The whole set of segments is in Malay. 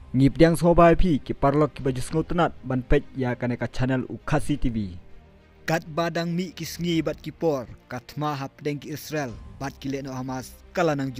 Ngipdiang sobai pi ki parlok ki baju sngo tenat ban pej ya kaneka channel Ukasi TV. Kat badang mi ki sngi bat ki por kat ma hap deng ki Israel bat ki leno Hamas kala nang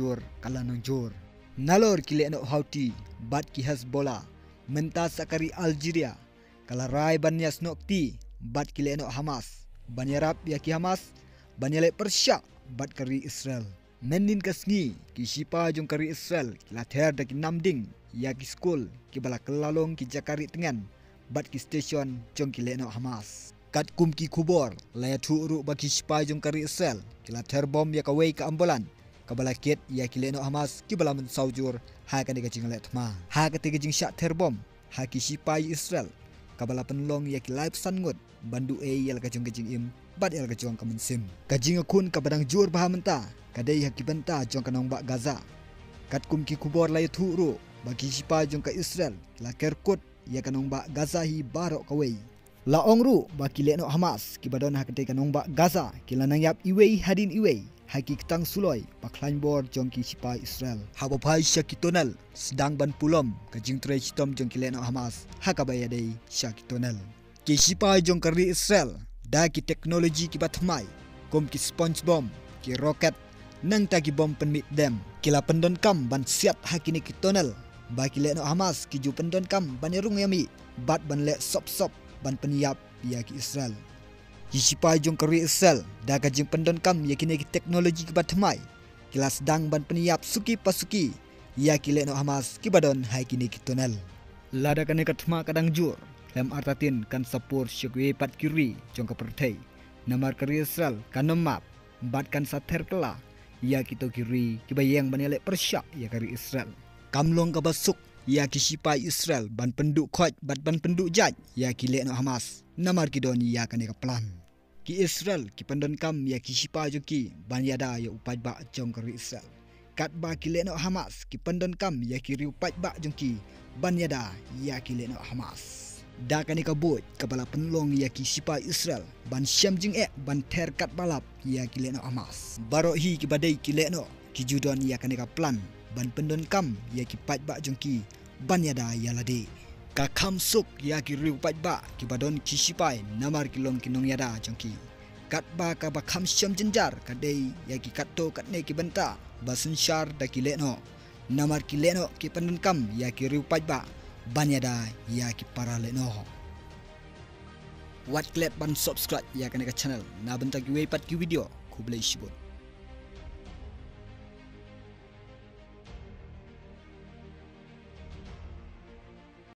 jor. Nalor ki leno Houthi bat ki Hezbollah menta sakari Algeria kala rai ban yas nokti bat ki leno Hamas ban yarap ya ki Hamas ban yale Persya bat kari Israel. Menin kasngi ki sipa jong kari Israel la ther da ki namding ya ki skul ki bala kelalong ki jakari tengan bat ki station jong ki leno Hamas. Kat kum ki kubor la ya thu ru ba ki sipa jong kari Israel ki la ther bom ya ka wei ka ambulan ka bala ket ya ki leno Hamas ki bala men saujur ha ka de ka jing let ma ha ka te ka jing sha ther bom ha ki sipa Israel ka bala penlong ya ki live sangut bandu e ya ka jong ka jing im bat ya ka jong ka mensim ka jing akun ka badang jur bah menta kadai haki benta jong kanong bak Gaza. Kat kum ki kubor la thu ru bagi sipa jong ka Israel la kerkut ya kanong bak Gaza hi barok kawei. La ong ru baki leno Hamas ki badon hak te kanong bak Gaza ki lanang yap iwei hadin iwei haki ketang suloi paklan bor jong ki sipa Israel. Habo pai syaki tonel sedang ban pulom ka jing tre hitom jong ki leno Hamas hakabaya dei syaki tonel. Ki sipa jong kari Israel da ki teknologi ki batmai kom ki sponge bomb ki roket nang tagi bom penmit dem kila pendon kam ban siap hakini ki tonel baki leno Hamas ki ju pendon kam ban erung yami bat ban le sop ban peniap ya ki Israel ki sipai jong kari Israel da ka jing pendon kam ya kini ki teknologi ki batmai kila sedang ban peniap suki pasuki ya ki leno Hamas ki badon hai kini ki tonel lada kan katma kadang jur lem artatin kan sapur syukwi pat kiri jong ka perthei namar kari Israel kan map bat kan sather kala ya kita kiri kibayang banele Persya ya kari Israel kamlong ka basuk ya ki sipai Israel ban penduk khoj bat ban penduk jaj ya ki leno Hamas namar ki don ya kan ka plan ki Israel ki pendon kam ya ki sipai jo ki ban yada ya upai ba jong kari Israel kat ba ki leno Hamas ki pendon kam ya ki ri upai ba jong ki ban yada ya ki leno Hamas da kan ka bot kabala penlong ya ki sipai Israel ban syam jing ban ther kat balap ya ki leno Hamas baro hi ki badai ki leno ki judon ya kan ka plan ban pendon kam ya ki pat ba jong ki ban yada ya lade ka kham suk ya ki riu pat ba ki badon ki sipai namar ki long ki nong yada jong ki kat ba ka ba kham syam jenjar ka dei ya ki katto kat ne ki benta basun syar da ki leno namar ki leno ki pendon kam ya ki riu pat ba banyada ya ki para leno wat klep ban subscribe ya kan ka channel na bentak ki wei pat ki video ku blai shibut